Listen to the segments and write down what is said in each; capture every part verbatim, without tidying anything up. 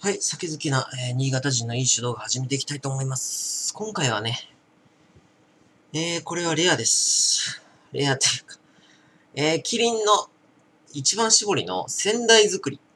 はい、酒好きな、えー新潟人のいい酒動画始めていきたいと思います。今回はね、えー、これはレアです。レアっていうか、えー、キリンの一番搾りの仙台作り。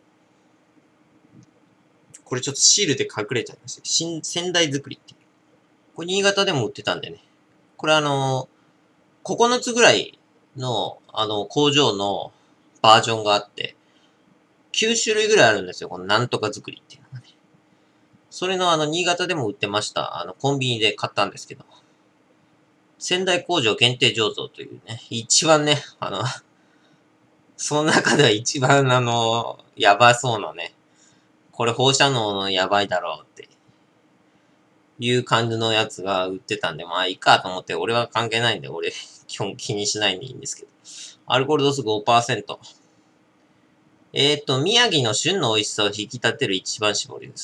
これちょっとシールで隠れちゃいました。新仙台作りっていう。これ新潟でも売ってたんでね。これあのー、ここのつぐらいの、あの、工場のバージョンがあって、きゅう種類ぐらいあるんですよ。このなんとか作りっていうのがね。それのあの、新潟でも売ってました。あの、コンビニで買ったんですけど。仙台工場限定醸造というね、一番ね、あの、その中では一番あの、やばそうなね、これ放射能のやばいだろうっていう感じのやつが売ってたんで、まあいいかと思って、俺は関係ないんで、俺基本気にしないんでいいんですけど。アルコール度数 ごパーセント。えっと、宮城の旬の美味しさを引き立てる一番搾りです。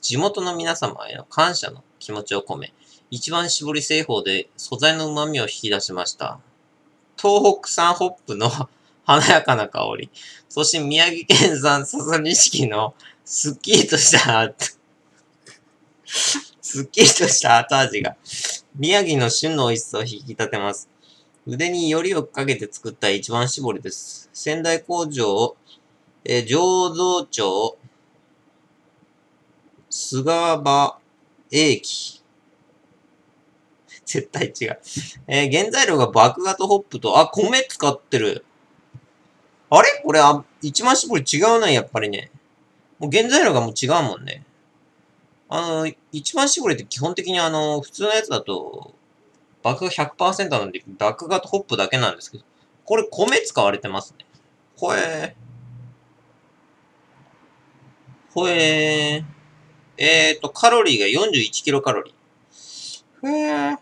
地元の皆様への感謝の気持ちを込め、一番搾り製法で素材の旨味を引き出しました。東北産ホップの華やかな香り。そして宮城県産笹錦のすっきりとした後、すっきりとした後味が宮城の旬の美味しさを引き立てます。腕によりをかけて作った一番搾りです。仙台工場、えー、醸造町、菅場駅。絶対違う。えー、原材料が麦芽とホップと、あ、米使ってる。あれこれ、あ、一番搾り違うな、やっぱりね。もう原材料がもう違うもんね。あの、一番搾りって基本的にあの、普通のやつだと、麦芽 ひゃくパーセント なんで、麦芽とホップだけなんですけど、これ米使われてますね。ほえー。ほえー。えーと、カロリーがよんじゅういちキロカロリー。へー。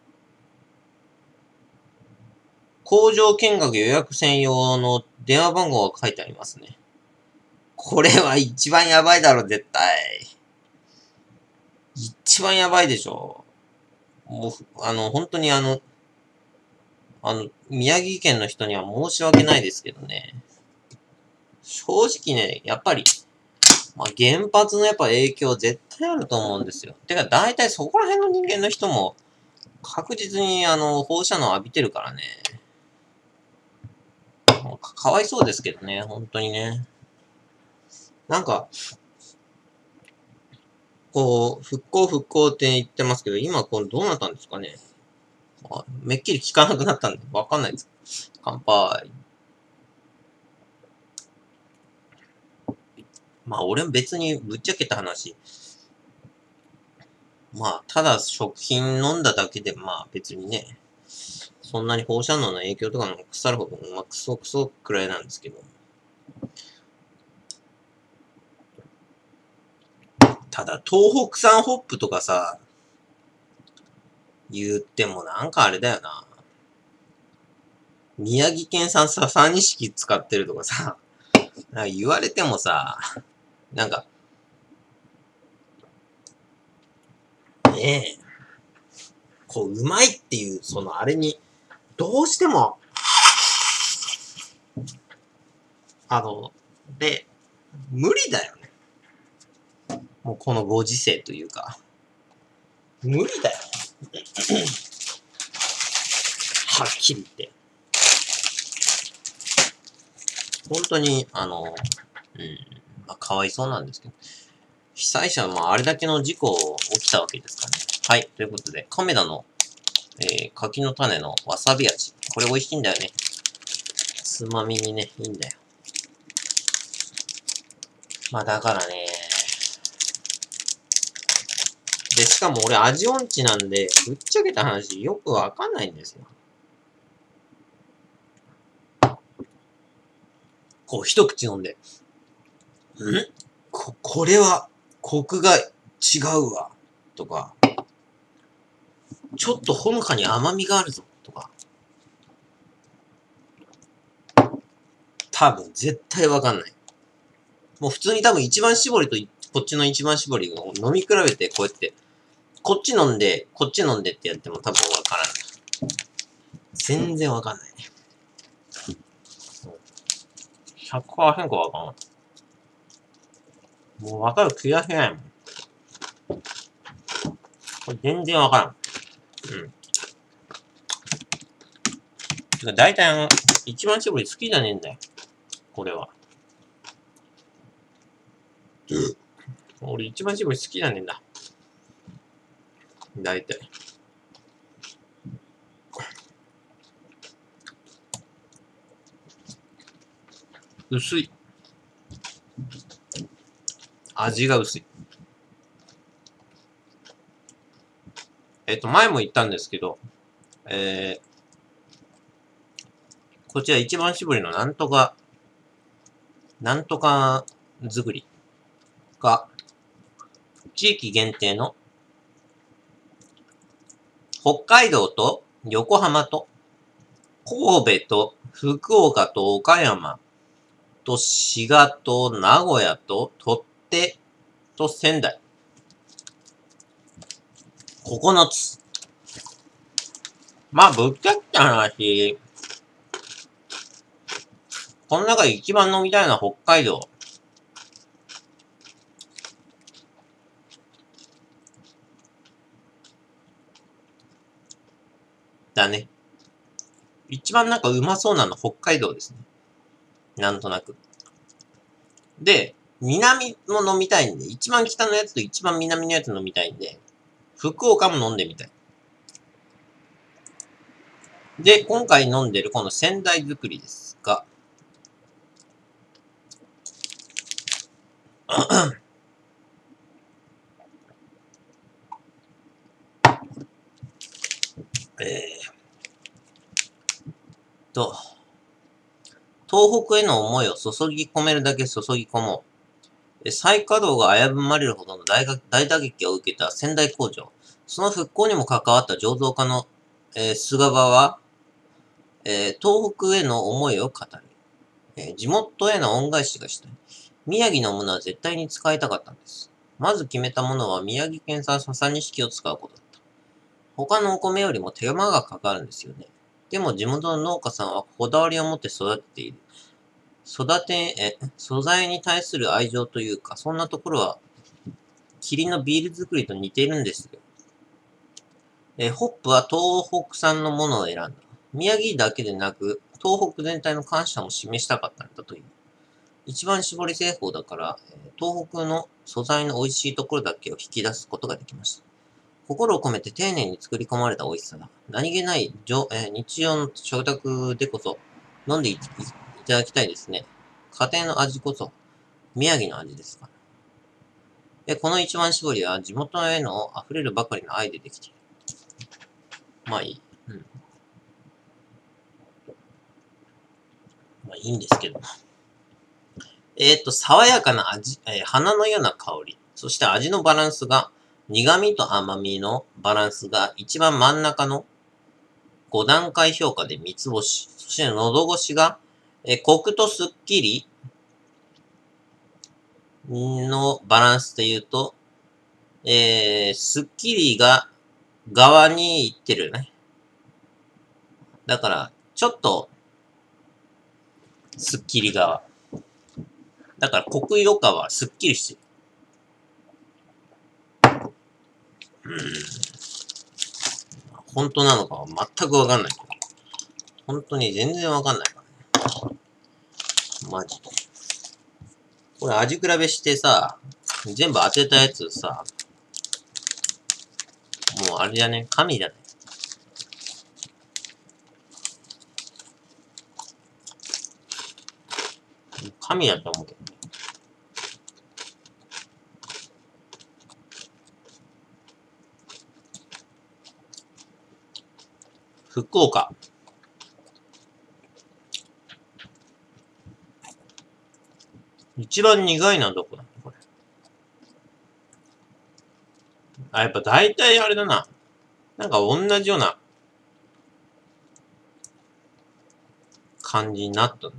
工場見学予約専用の電話番号が書いてありますね。これは一番やばいだろ、絶対。一番やばいでしょ。もう、あの、本当にあの、あの、宮城県の人には申し訳ないですけどね。正直ね、やっぱり、まあ、原発のやっぱ影響絶対あると思うんですよ。てか、大体そこら辺の人間の人も、確実にあの、放射能浴びてるからね。か、かわいそうですけどね、本当にね。なんか、こう、復興復興って言ってますけど、今これどうなったんですかね。あ、めっきり聞かなくなったんで、わかんないです。乾杯。まあ、俺も別にぶっちゃけた話、まあ、ただ食品飲んだだけで、まあ別にね、そんなに放射能の影響とかの腐るほど、まあクソクソくらいなんですけど。ただ、東北産ホップとかさ、言ってもなんかあれだよな。宮城県産笹錦使ってるとかさ、なんか言われてもさ、なんか、ねえ、こう、うまいっていう、そのあれに、どうしても、あの、で、無理だよね。もうこのご時世というか。無理だよ。はっきり言って。本当に、あの、うん、まあ、かわいそうなんですけど。被災者は、まあ、あれだけの事故起きたわけですからね。はい。ということで、亀田の、えー、柿の種のわさび味。これ美味しいんだよね。つまみにね、いいんだよ。まあ、だからね。で、しかも俺味音痴なんで、ぶっちゃけた話、よくわかんないんですよ。こう、一口飲んで。んこ、これは、コクが違うわ。とか、ちょっとほのかに甘みがあるぞ。とか。多分、絶対わかんない。もう普通に多分一番搾りとこっちの一番搾りを飲み比べて、こうやって、こっち飲んで、こっち飲んでってやっても多分わからない。全然わかんない。ひゃくパーセント わかんない。 もうわかる気がしないもん。これ全然わからん。うん。だいたいあの、一番搾り好きじゃねえんだよ。これは。うん、俺一番搾り好きじゃねえんだ。だいたい。薄い。味が薄い。えっと、前も言ったんですけど、えー、こちら一番搾りのなんとか、なんとか作りが、地域限定の、北海道と横浜と、神戸と福岡と岡山と滋賀と名古屋と鳥取と仙台。ここのつ。まあ、ぶっちゃけた話、この中で一番飲みたいのは北海道。だね。一番なんかうまそうなの北海道ですね。なんとなく。で、南も飲みたいんで、一番北のやつと一番南のやつ飲みたいんで、福岡も飲んでみたい。で、今回飲んでるこの仙台作りですが、えーと、東北への思いを注ぎ込めるだけ注ぎ込もう。再稼働が危ぶまれるほどの 大, 大打撃を受けた仙台工場。その復興にも関わった醸造家の、えー、菅場は、えー、東北への思いを語る、えー。地元への恩返しがしたい。宮城のものは絶対に使いたかったんです。まず決めたものは宮城県産笹錦を使うことだった。他のお米よりも手間がかかるんですよね。でも地元の農家さんはこだわりを持って育てている。育て、え、素材に対する愛情というか、そんなところは、霧のビール作りと似ているんですよ。え、ホップは東北産のものを選んだ。宮城だけでなく、東北全体の感謝も示したかったんだという。一番搾り製法だから、東北の素材の美味しいところだけを引き出すことができました。心を込めて丁寧に作り込まれた美味しさだ。何気ない、え日常の食卓でこそ飲んでいただきたいですね。家庭の味こそ宮城の味ですから。で、この一番搾りは地元への溢れるばかりの愛でできている。まあいい。うん。まあいいんですけど。えっと、爽やかな味、えー、花のような香り。そして味のバランスが、苦味と甘みのバランスが一番真ん中のご段階評価で三つ星。そして喉越しが、えー、コクとスッキリのバランスで言うと、えー、スッキリが側に行ってるね。だから、ちょっと、スッキリ側。だから、コクよかはスッキリしてる。うーん。本当なのかは全くわかんないけど。本当に全然わかんないからね。マジで。これ味比べしてさ、全部当てたやつさ、もうあれじゃね、神じゃね。神だと思うけど。福岡。一番苦いのはどこだこれ。あ、やっぱ大体あれだな。なんか同じような感じになったんだ。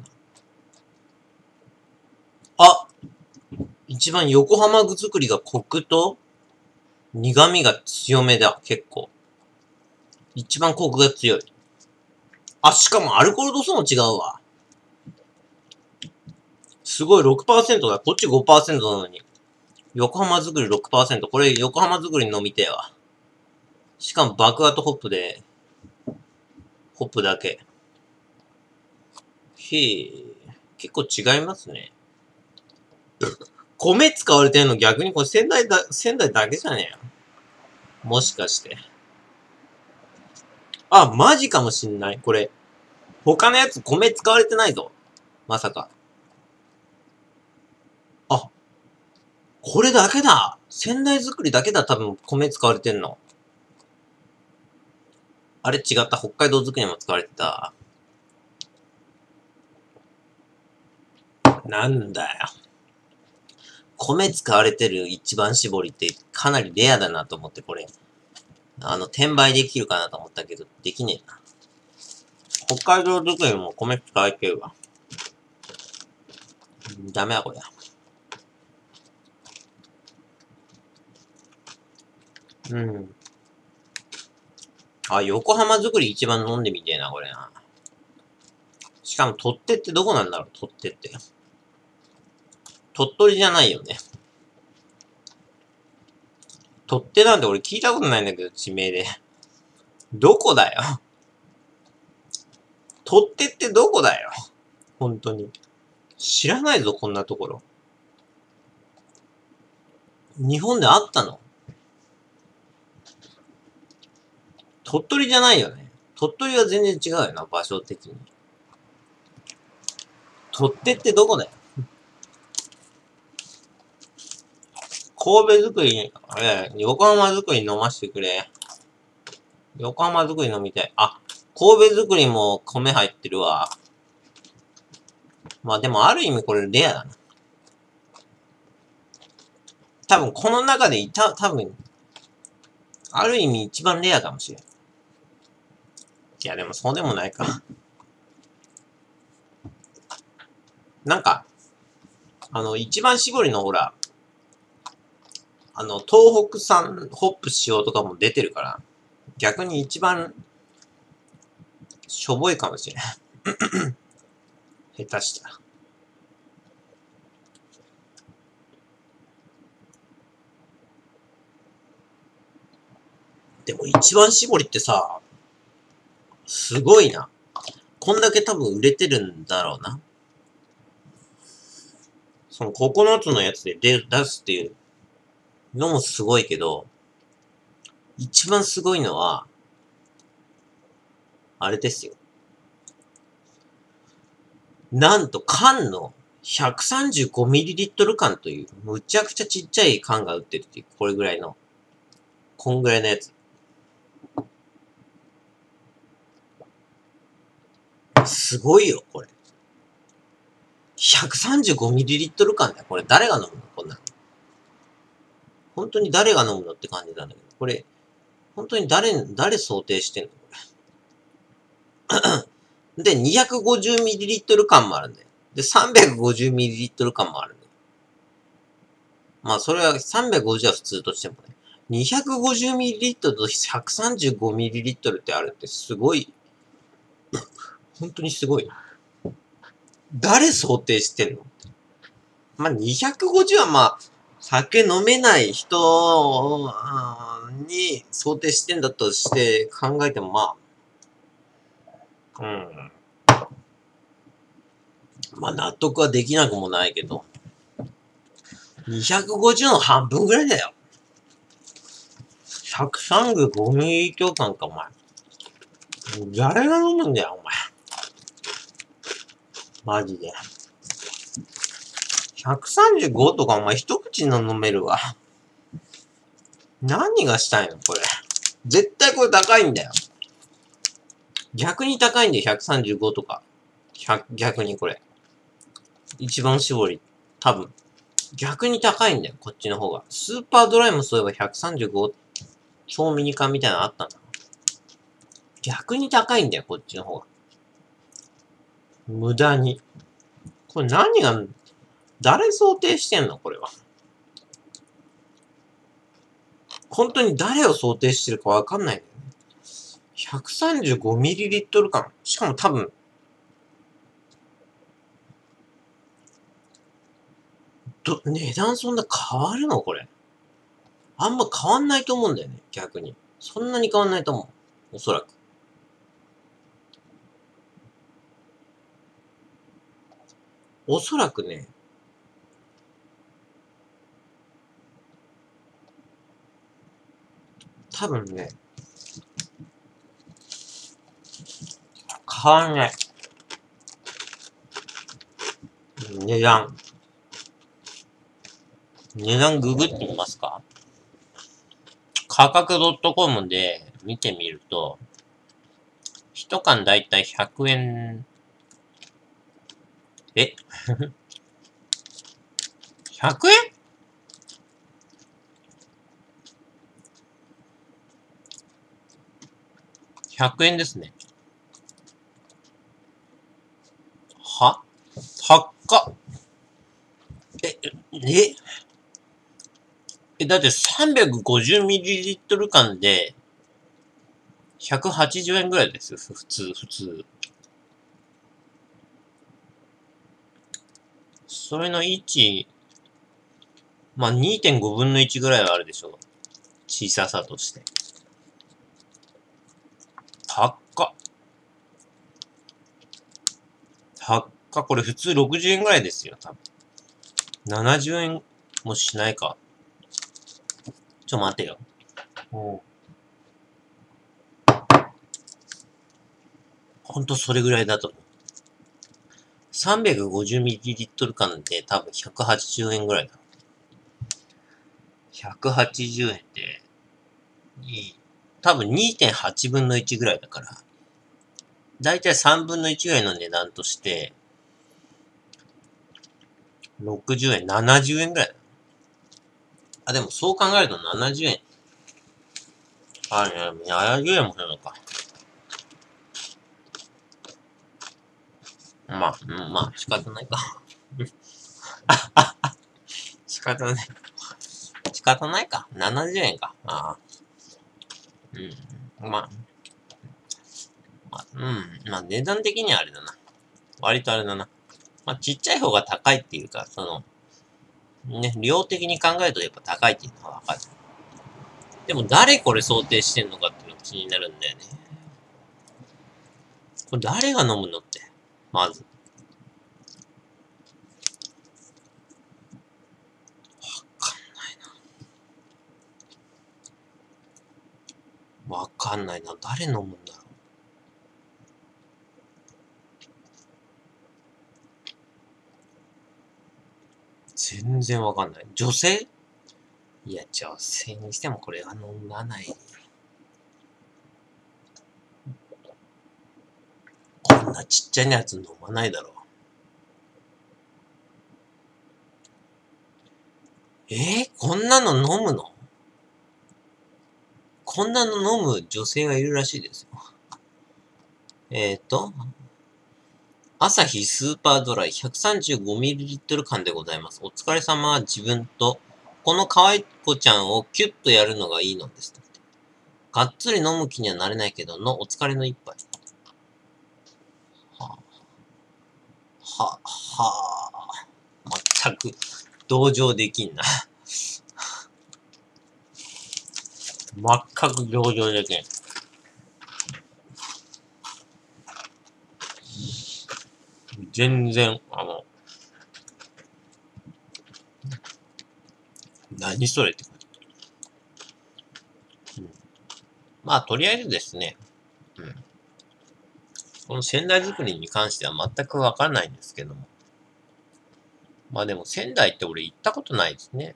あ、一番横浜具作りがコクと苦味が強めだ、結構。一番コクが強い。あ、しかもアルコール度数も違うわ。すごい ろくパーセント だ。こっち ごパーセント なのに。 横浜作り ろくパーセント。これ横浜作り飲みてえわ。しかも爆アとホップで、ホップだけ。へえ、結構違いますね。米使われてんの逆にこれ仙台だ、仙台だけじゃねえよ。もしかして。あ、マジかもしんない。これ。他のやつ米使われてないぞ。まさか。あ、これだけだ。仙台作りだけだ、多分米使われてんの。あれ違った。北海道作りも使われてた。なんだよ。米使われてる一番搾りってかなりレアだなと思って、これ。あの、転売できるかなと思ったけど、できねえな。北海道作りも米使われてるわ。ダメだ、これ。うん。あ、横浜作り一番飲んでみてえな、これな。しかも、取っ手ってどこなんだろう、取っ手って。鳥取じゃないよね。取っ手なんて俺聞いたことないんだけど、地名で。どこだよ。取っ手ってどこだよ。本当に。知らないぞ、こんなところ。日本であったの？鳥取じゃないよね。鳥取は全然違うよな、場所的に。取っ手ってどこだよ。神戸作り、えー、横浜作り飲ましてくれ。横浜作り飲みたい。あ、神戸作りも米入ってるわ。まあでもある意味これレアだな。多分この中でいた、多分、ある意味一番レアかもしれん。いやでもそうでもないか。なんか、あの、一番搾りのほら、あの、東北産ホップ使用とかも出てるから、逆に一番、しょぼいかもしれん。下手したら。でも一番搾りってさ、すごいな。こんだけ多分売れてるんだろうな。そのここのつのやつで出すっていうのもすごいけど、一番すごいのは、あれですよ。なんと缶の ひゃくさんじゅうごミリリットル 缶という、むちゃくちゃちっちゃい缶が売ってるっていう、これぐらいの。こんぐらいのやつ。すごいよ、これ。ひゃくさんじゅうごミリリットル 缶だよ。これ誰が飲むのこんなの。本当に誰が飲むのって感じなんだけど。これ、本当に誰、誰想定してんのこれ。で、にひゃくごじゅうミリリットル 缶もあるんだよ。で、さんびゃくごじゅうミリリットル 缶もあるんだよ。まあ、それはさんびゃくごじゅうは普通としてもね。にひゃくごじゅうミリリットル と ひゃくさんじゅうごミリリットル ってあるってすごい、本当にすごい。誰想定してんの？まあ、にひゃくごじゅうはまあ、酒飲めない人に想定してんだとして考えてもまあ、うん。まあ納得はできなくもないけど、にひゃくごじゅうの半分ぐらいだよ。ひゃくさんじゅうごミリリットル 缶か、お前。誰が飲むんだよ、お前。マジで。ひゃくさんじゅうごとかお前一口の飲めるわ。何がしたいのこれ。絶対これ高いんだよ。逆に高いんだよ、ひゃくさんじゅうごとか。逆にこれ。一番搾り。多分。逆に高いんだよ、こっちの方が。スーパードライもそういえばひゃくさんじゅうご超ミニ缶みたいなのあったんだ。逆に高いんだよ、こっちの方が。無駄に。これ何が、誰想定してんのこれは。本当に誰を想定してるかわかんないんだよね。ひゃくさんじゅうごミリリットル 缶。しかも多分、 ど、値段そんな変わるのこれ。あんま変わんないと思うんだよね、逆に。そんなに変わんないと思う。おそらく。おそらくね、多分ね、変わんない。値段。値段ググってみますか？価格 .com で見てみると、一缶だいたいひゃくえん、え ?ひゃく 円 ひゃく 円ですね。は高っ。え、え、え、だって さんびゃくごじゅうミリリットル 缶でひゃくはちじゅうえんぐらいですよ。普通、普通。それのいち、まあ、にてんごぶんのいちぐらいはあるでしょう。小ささとして。高っ。高っ。これ普通ろくじゅうえんぐらいですよ、多分。ななじゅうえんもしないか。ちょ、待てよ。うん。ほんとそれぐらいだと思う。さんびゃくごじゅうミリリットル 缶で多分ひゃくはちじゅうえんぐらいだ。ひゃくはちじゅうえんで、いい。多分 にてんはちぶんのいちぐらいだから、だいたいさんぶんのいちぐらいの値段として、ろくじゅうえん、ななじゅうえんぐらいだ。あ、でもそう考えるとななじゅうえん。あ、いや、ななじゅうえんもするのか。まあ、うん、まあ、仕方ないか。仕方ない。仕方ないか。ななじゅうえんか。ああ。うん。まあ、まあ、うん。まあ、値段的にはあれだな。割とあれだな。まあ、ちっちゃい方が高いっていうか、その、ね、量的に考えるとやっぱ高いっていうのはわかる。でも誰これ想定してんのかっていうのが気になるんだよね。これ誰が飲むのって。まず。わかんないな。わかんないな。誰飲むんだろう。全然わかんない。女性？いや、女性にしてもこれは飲まない。こんなちっちゃいやつ飲まないだろう。えー、こんなの飲むの？こんなの飲む女性がいるらしいですよ。えっ、ー、と、アサヒスーパードライ ひゃくさんじゅうごミリリットル 缶でございます。お疲れ様は自分と、この可愛い子ちゃんをキュッとやるのがいいのです。がっつり飲む気にはなれないけどの、お疲れの一杯。はあ、は、はあ、全く同情できんな。全く同情できん。全然、あの、何それって感じ。うん、まあ、とりあえずですね、うん、この仙台作りに関しては全くわからないんですけども。まあでも仙台って俺行ったことないですね。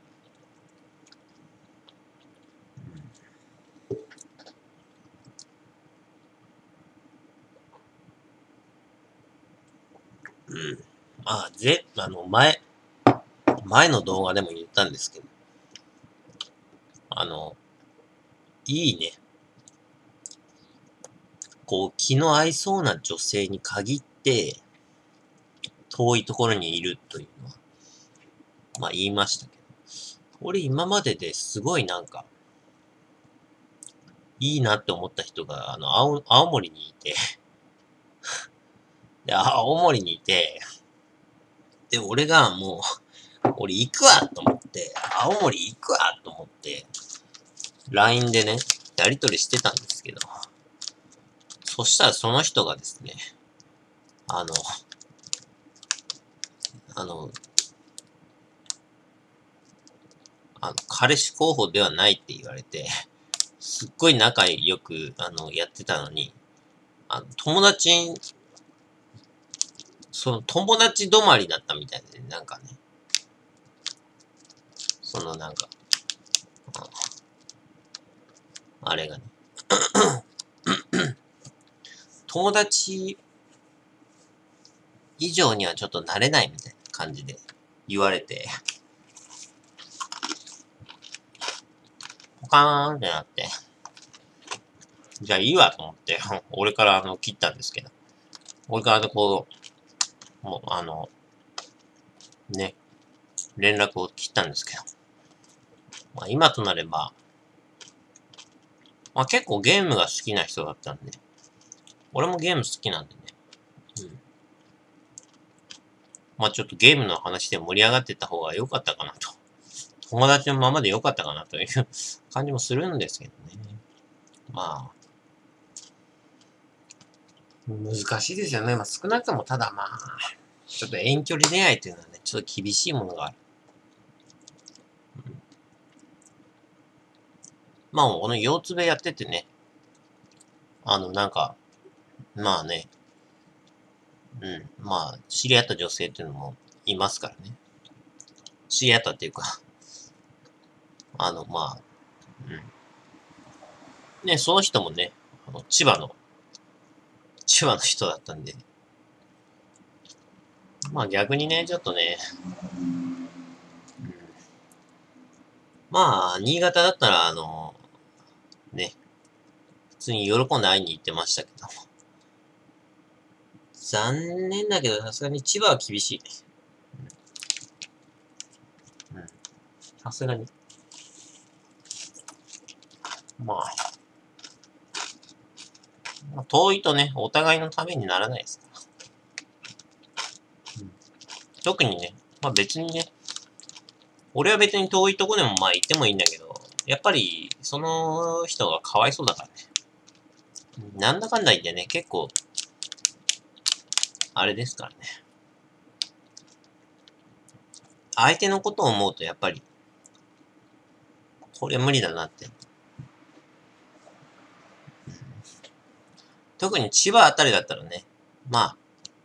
うん。うん、まあ、ぜ、あの、前、前の動画でも言ったんですけど、あの、いいね。こう、気の合いそうな女性に限って、遠いところにいるというのは、まあ言いましたけど。俺今までですごいなんか、いいなって思った人が、あの、青、青森にいてで、青森にいて、で、俺がも俺行くわと思って、青森行くわと思って、ライン でね、やりとりしてたんですけど、そしたらその人がですね、あの、あの、あの、彼氏候補ではないって言われて、すっごい仲良く、あの、やってたのに、あの、友達、その友達止まりだったみたいで、なんかね、そのなんか、あれがね、友達以上にはちょっと慣れないみたいな感じで言われて、ポカーンってなって、じゃあいいわと思って、俺からあの切ったんですけど、俺からのこう、もうあの、ね、連絡を切ったんですけど、まあ今となれば、まあ結構ゲームが好きな人だったんで、俺もゲーム好きなんでね、うん。まあちょっとゲームの話で盛り上がってた方が良かったかなと。友達のままで良かったかなという感じもするんですけどね。まあ、難しいですよね。まあ少なくともただまあ、ちょっと遠距離恋愛っていうのはね、ちょっと厳しいものがある。うん、まあこの腰つべやっててね、あのなんか、まあね、うん、まあ知り合った女性っていうのもいますからね。知り合ったっていうか、あのまあ、うん。ね、その人もね、あの千葉の、千葉の人だったんで、まあ逆にね、ちょっとね、うん、まあ、新潟だったら、あの、ね、普通に喜んで会いに行ってましたけど、残念だけど、さすがに千葉は厳しい。うん。さすがに。まあ、まあ、遠いとね、お互いのためにならないですから。うん、特にね、まあ別にね、俺は別に遠いとこでもまあ行ってもいいんだけど、やっぱり、その人がかわいそうだからね。なんだかんだ言ってね、結構、あれですからね。相手のことを思うとやっぱり、これ無理だなって。特に千葉あたりだったらね、まあ、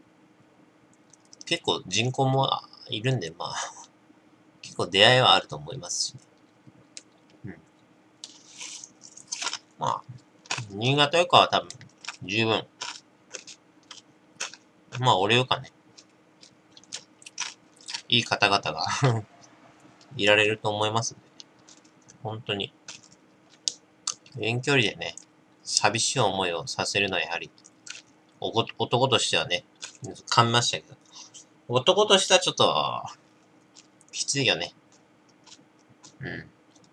結構人口もいるんで、まあ、結構出会いはあると思いますしね。うん。まあ、新潟よかは多分、十分。まあ、俺よかね、いい方々がいられると思いますんで。本当に。遠距離でね、寂しい思いをさせるのはやはり、男としてはね、噛みましたけど、男としてはちょっと、きついよね。うん。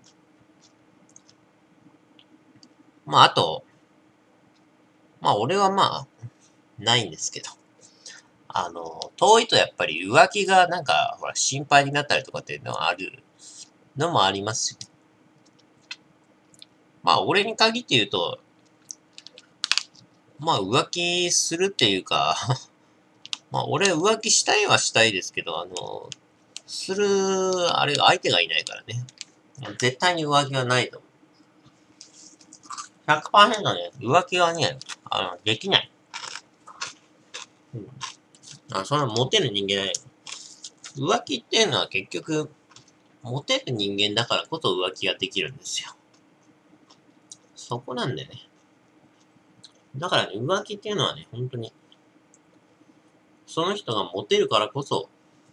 まあ、あと、まあ、俺はまあ、ないんですけど。あの、遠いとやっぱり浮気がなんか、ほら、心配になったりとかっていうのはあるのもありますし。まあ、俺に限って言うと、まあ、浮気するっていうかまあ、俺浮気したいはしたいですけど、あの、する、あれ、相手がいないからね。絶対に浮気はないと思う。ひゃくパーセント ね、浮気はね、あの、できない。うん。あ、そんなモテる人間ない。浮気っていうのは結局、モテる人間だからこそ浮気ができるんですよ。そこなんだよね。だからね、浮気っていうのはね、本当に、その人がモテるからこそ、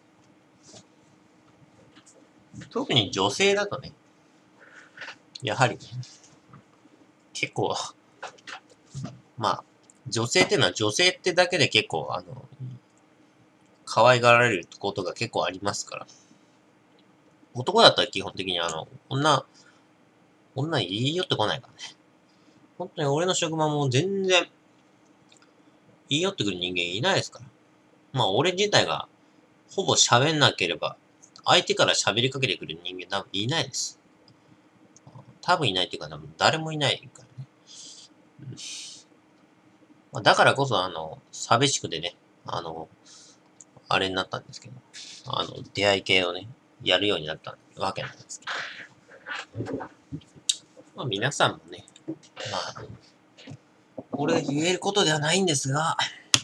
特に女性だとね、やはりね、結構、まあ、女性っていうのは女性ってだけで結構、あの、可愛がられることが結構ありますから。男だったら基本的にあの、女、女言い寄ってこないからね。本当に俺の職場も全然言い寄ってくる人間いないですから。まあ俺自体がほぼ喋んなければ相手から喋りかけてくる人間多分いないです。多分いないっていうか、多分誰もいないからね。うんまあ、だからこそ、あの、寂しくてね、あの、あれになったんですけど、あの、出会い系をね、やるようになったわけなんですけど。まあ皆さんもね、まあ、これが言えることではないんですが、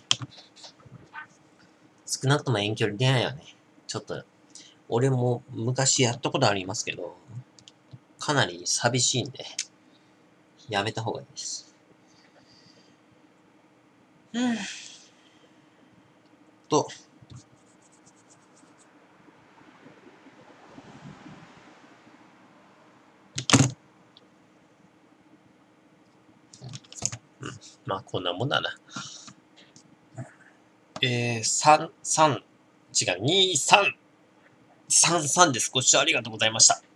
少なくとも遠距離恋愛はね、ちょっと、俺も昔やったことありますけど、かなり寂しいんで、やめた方がいいです。うん。と、うん。まあ、こんなもんだな。えー、さん、さん、違う、に、さん、さん、さんです。ご視聴ありがとうございました。